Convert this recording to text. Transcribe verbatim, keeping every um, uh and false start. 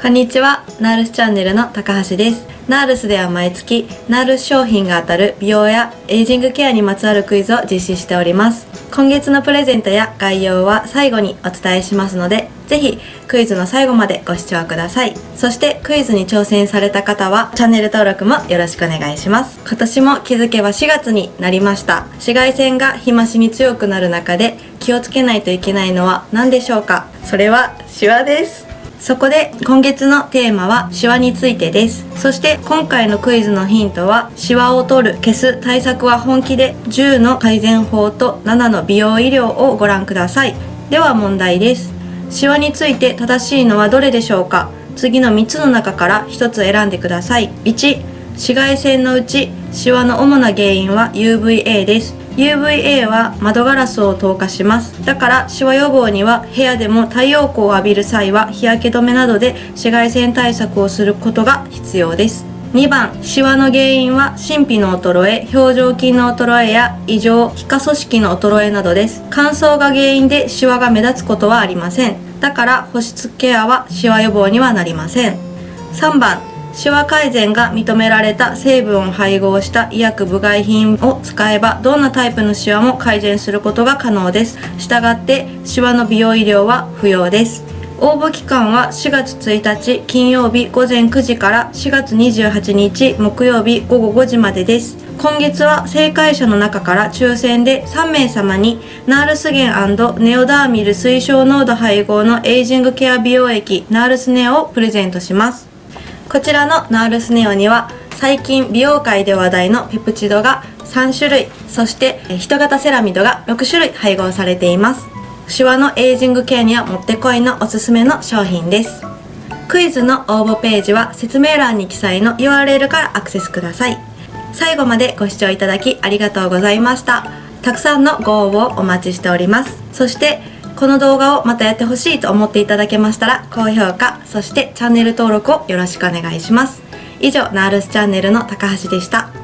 こんにちは、ナールスチャンネルの高橋です。ナールスでは毎月ナールス商品が当たる美容やエイジングケアにまつわるクイズを実施しております。今月のプレゼントや概要は最後にお伝えしますので、ぜひクイズの最後までご視聴ください。そしてクイズに挑戦された方はチャンネル登録もよろしくお願いします。今年も気づけばしがつになりました。紫外線が日増しに強くなる中で気をつけないといけないのは何でしょうか？それはシワです。そこで今月のテーマはシワについてです。そして今回のクイズのヒントは、シワを取る、消す対策は本気でじゅうの改善法とななの美容医療をご覧ください。では問題です。シワについて正しいのはどれでしょうか？次のみっつの中からひとつ選んでください。いち、紫外線のうちシワの主な原因は ユーブイエー です。ユーブイエー は窓ガラスを透過します。だからシワ予防には部屋でも太陽光を浴びる際は日焼け止めなどで紫外線対策をすることが必要です。にばん、シワの原因は真皮の衰え、表情筋の衰えや異常、皮下組織の衰えなどです。乾燥が原因でシワが目立つことはありません。だから保湿ケアはシワ予防にはなりません。さんばん、シワ改善が認められた成分を配合した医薬部外品を使えばどんなタイプのシワも改善することが可能です。したがってシワの美容医療は不要です。応募期間はしがつついたち金曜日ごぜんくじからしがつにじゅうはちにち木曜日ごごごじまでです。今月は正解者の中から抽選でさんめいさまにナールスゲン&ネオダーミル推奨濃度配合のエイジングケア美容液ナールスネオをプレゼントします。こちらのナールスネオには最近美容界で話題のペプチドがさんしゅるい、そして人型セラミドがろくしゅるい配合されています。シワのエイジングケアにはもってこいのおすすめの商品です。クイズの応募ページは説明欄に記載の ユーアールエル からアクセスください。最後までご視聴いただきありがとうございました。たくさんのご応募をお待ちしております。そしてこの動画をまたやってほしいと思っていただけましたら高評価、そしてチャンネル登録をよろしくお願いします。以上、ナールスチャンネルの高橋でした。